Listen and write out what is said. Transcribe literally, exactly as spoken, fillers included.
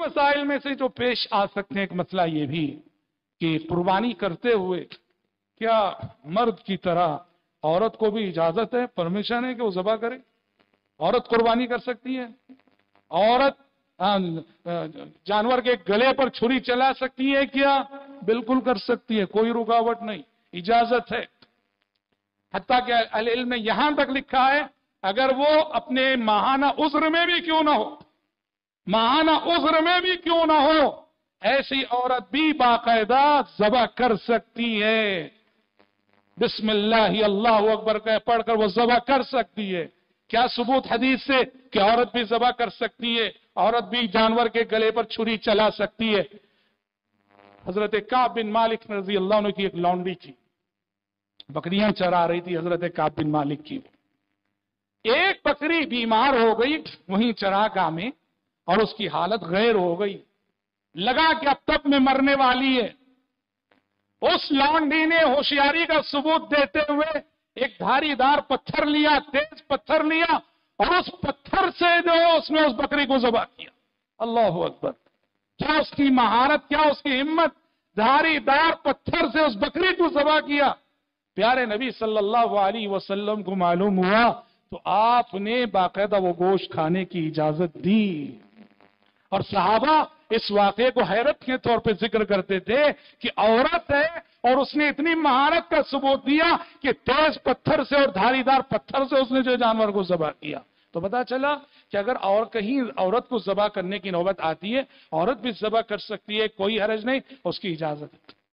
मसाइल में से जो पेश आ सकते हैं, एक मसला ये भी कि कुर्बानी करते हुए क्या मर्द की तरह औरत को भी इजाजत है, परमिशन है कि वो ज़बह करे? औरत कुर्बानी कर सकती है? औरत जानवर के गले पर छुरी चला सकती है क्या? बिल्कुल कर सकती है, कोई रुकावट नहीं, इजाजत है। हत्ता कि अहले इल्म ने यहां तक लिखा है, अगर वो अपने माहाना उज़्र में भी क्यों ना हो, माहाना उज़्र में भी क्यों ना हो, ऐसी औरत भी बाकायदा ज़बह कर सकती है। बिस्मिल्लाह अल्लाहु अकबर कह पढ़कर वो ज़बह कर सकती है। क्या सबूत हदीस से कि औरत भी ज़बह कर सकती है, औरत भी जानवर के गले पर छुरी चला सकती है? हजरत काब बिन मालिक रज़ी अल्लाह अन्हु की एक लौंडी थी, बकरियां चरा रही थी हजरत काब बिन मालिक की। एक बकरी बीमार हो गई वहीं चरागाह में और उसकी हालत गैर हो गई, लगा कि अब तक में मरने वाली है। उस लौंडी ने होशियारी का सबूत देते हुए एक धारीदार पत्थर लिया, तेज पत्थर लिया और उस पत्थर से जो उसने उस बकरी को ज़बह किया। अल्लाहु अकबर! क्या उसकी महारत, क्या उसकी हिम्मत, धारीदार पत्थर से उस बकरी को ज़बह किया। प्यारे नबी सल्लल्लाहु अलैहि वसल्लम को मालूम हुआ तो आपने बाकायदा वो गोश्त खाने की इजाजत दी। और सहाबा इस वाक़े को हैरत के तौर पे जिक्र करते थे कि औरत है और उसने इतनी महारत का सबूत दिया कि तेज पत्थर से और धारीदार पत्थर से उसने जो जानवर को ज़बह किया। तो पता चला कि अगर और कहीं औरत को ज़बह करने की नौबत आती है, औरत भी ज़बह कर सकती है, कोई हरज नहीं, उसकी इजाजत है।